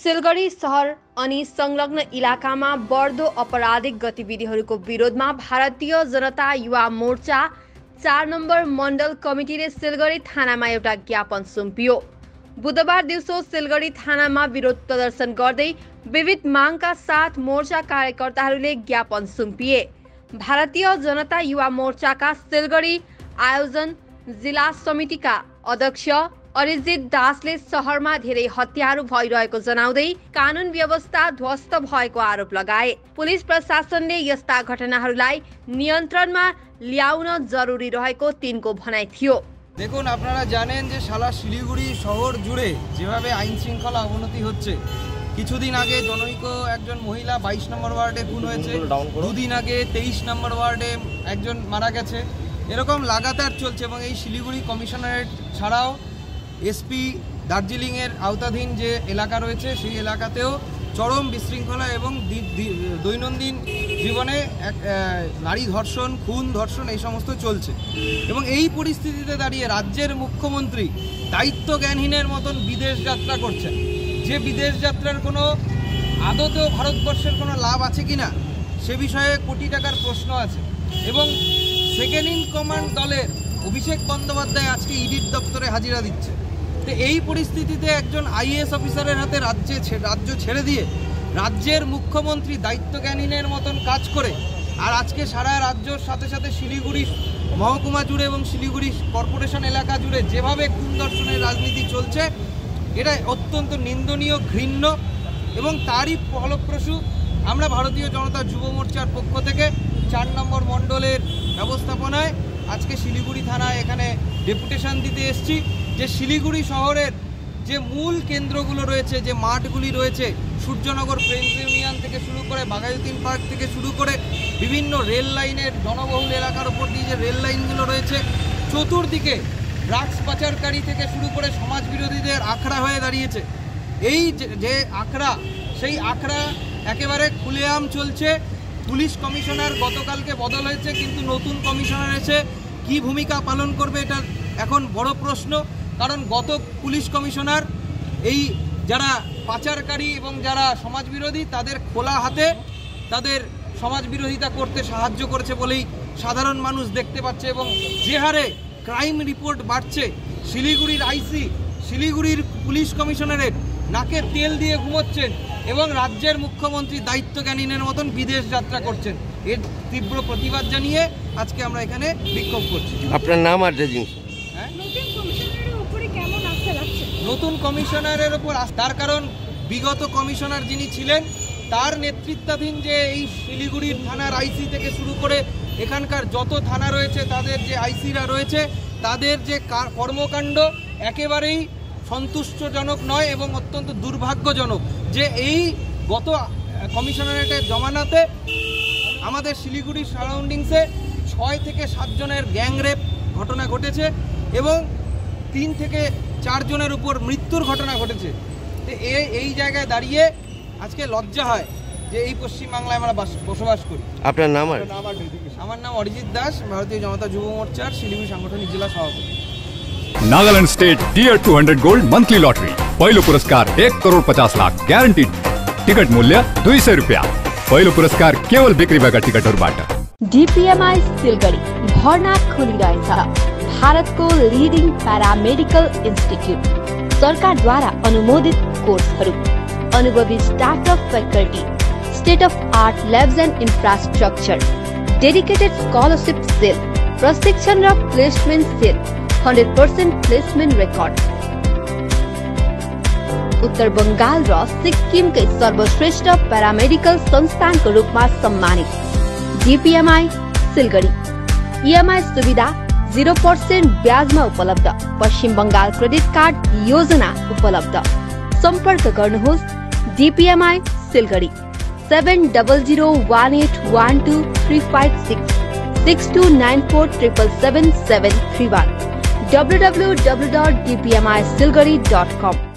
सिलगढी शहर अनि संलग्न इलाकामा बढ्दो अपराधिक गतिविधिहरूको विरोधमा भारतीय जनता युवा मोर्चा 4 नम्बर मण्डल कमिटीले सिलगढी थानामा एउटा ज्ञापन सुम्पियो। बुधबार दिउँसो सिलगढी थानामा विरोध प्रदर्शन गर्दै विविध मागका साथ मोर्चा कार्यकर्ताहरूले ज्ञापन सुम्पिए। भारतीय जनता युवा मोर्चाका सिलगढी आयोजन जिल्ला समितिका अध्यक्ष अरिजित दासले शहरमा धेरै हत्याहरू भइरहेको जनाउँदै कानुन व्यवस्था ध्वस्त भएको आरोप लगाए। पुलिस प्रशासनले यस्ता घटनाहरूलाई नियन्त्रणमा ल्याउन जरुरी रहेको तिनको भनाइ थियो। দেখুন আপনারা জানেন যে সারা শিলিগুড়ি শহর জুড়ে যেভাবে আইন শৃঙ্খলা অবনতি হচ্ছে, কিছুদিন আগে জনৈক একজন মহিলা 22 নম্বর ওয়ার্ডে খুন হয়েছে, দুদিন আগে 23 নম্বর ওয়ার্ডে একজন মারা গেছে, এরকম লাগাতার চলছে। এবং এই শিলিগুড়ি কমিশনারেট ছাড়াও এসপি দার্জিলিংয়ের আওতাধীন যে এলাকা রয়েছে সেই এলাকাতেও চরম বিশৃঙ্খলা এবং দৈনন্দিন জীবনে নারী ধর্ষণ, খুন, ধর্ষণ এই সমস্ত চলছে। এবং এই পরিস্থিতিতে দাঁড়িয়ে রাজ্যের মুখ্যমন্ত্রী দায়িত্ব জ্ঞানহীনের মতন বিদেশ যাত্রা করছেন, যে বিদেশ যাত্রার কোনো আদতেও ভারতবর্ষের কোনো লাভ আছে কিনা সে বিষয়ে কোটি টাকার প্রশ্ন আছে। এবং সেকেন্ড ইন কমান্ড দলের অভিষেক বন্দ্যোপাধ্যায় আজকে ইডির দপ্তরে হাজিরা দিচ্ছে। তো এই পরিস্থিতিতে একজন আইএএস অফিসারের হাতে রাজ্য ছেড়ে দিয়ে রাজ্যের মুখ্যমন্ত্রী দায়িত্বজ্ঞানহীনের মতন কাজ করে, আর আজকে সারা রাজ্যর সাথে সাথে শিলিগুড়ি মহকুমা জুড়ে এবং শিলিগুড়ি কর্পোরেশন এলাকা জুড়ে যেভাবে খুন ধর্ষণের রাজনীতি চলছে, এটা অত্যন্ত নিন্দনীয়, ঘৃণ্য। এবং তারই ফলপ্রসূ আমরা ভারতীয় জনতা যুব মোর্চার পক্ষ থেকে 4 নম্বর মণ্ডলের ব্যবস্থাপনায় আজকে শিলিগুড়ি থানায় এখানে ডেপুটেশন দিতে এসেছি যে শিলিগুড়ি শহরের যে মূল কেন্দ্রগুলো রয়েছে, যে মাঠগুলি রয়েছে, সূর্যনগর ফ্রেন্ডস ইউনিয়ন থেকে শুরু করে বাঘাযতীন পার্ক থেকে শুরু করে বিভিন্ন রেল লাইনের জনবহুল এলাকার উপর দিয়ে যে রেল লাইনগুলো রয়েছে, চতুর্দিকে ড্রাগস পাচারকারী থেকে শুরু করে সমাজ বিরোধীদের আখড়া হয়ে দাঁড়িয়েছে। এই যে আখড়া, সেই আখড়া একেবারে খুলেআম চলছে। পুলিশ কমিশনার গতকালকে বদল হয়েছে, কিন্তু নতুন কমিশনার এসে কী ভূমিকা পালন করবে এটা এখন বড় প্রশ্ন। কারণ গত পুলিশ কমিশনার এই যারা পাচারকারী এবং যারা সমাজবিরোধী তাদের খোলা হাতে তাদের সমাজবিরোধিতা করতে সাহায্য করেছে বলেই সাধারণ মানুষ দেখতে পাচ্ছে। এবং যে হারে ক্রাইম রিপোর্ট বাড়ছে, শিলিগুড়ির আইসি, শিলিগুড়ির পুলিশ কমিশনারের নাকে তেল দিয়ে ঘুমোচ্ছেন এবং রাজ্যের মুখ্যমন্ত্রী দায়িত্বজ্ঞানহীনের মতন বিদেশ যাত্রা করছেন। এর তীব্র প্রতিবাদ জানিয়ে আজকে আমরা এখানে বিক্ষোভ করছি। আপনার নাম আর জিনিস? নতুন কমিশনারের ওপর তার কারণ বিগত কমিশনার যিনি ছিলেন তার নেতৃত্বাধীন যে এই শিলিগুড়ির থানার আইসি থেকে শুরু করে এখানকার যত থানা রয়েছে তাদের যে আইসিরা রয়েছে তাদের যে কর্মকাণ্ড একেবারেই সন্তুষ্টজনক নয় এবং অত্যন্ত দুর্ভাগ্যজনক। যে এই গত কমিশনারেটের জমানাতে আমাদের শিলিগুড়ির সারাউন্ডিংসে 6 থেকে 7 জনের গ্যাংরেপ ঘটনা ঘটেছে এবং 3 থেকে 4 জনের উপর মৃত্যুর ঘটনা ঘটেছে। তো এই জায়গায় দাঁড়িয়ে আজকে লজ্জা হয় যে এই পশ্চিমবাংলায় আমরা বসবাস করি। আপনার নাম? আমার নাম অরিজিৎ দাস, ভারতীয় জনতা যুব মোর্চার শিলিগুড়ি সাংগঠনিক জেলা সভাপতি। Nagaland state dear 200 gold monthly lottery, पहिलो पुरस्कार 1,50,00,000 ग्यारंटीड। टिकट मूल्य 200 रुपया। पहिलो पुरस्कार केवल बिक्री भएका टिकटहरूबाट। DPMI सिलगढी भर्ना खोलिरहेछ। भारतको लिडिङ प्यारामेडिकल इन्स्टिट्युट, सरकारद्वारा अनुमोदित कोर्सहरू, अनुभवी startup faculty, state of art labs and infrastructure, dedicated scholarship cell, प्रशिक्षण र प्लेसमेन्ट सेल, 100% प्लेसमेन्ट रेकर्ड। उत्तर बंगाल र सिक्किमकै सर्वश्रेष्ठ प्यारामेडिकल संस्थानको रूपमा सम्मानित DPMI सिलगढी। EMI सुविधा 0% ब्याजमा उपलब्ध। पश्चिम बंगाल क्रेडिट कार्ड योजना उपलब्ध। सम्पर्क गर्नुहोस् DPMI सिलगढी 7001812356 6294777731 www.dpmisilgadi.com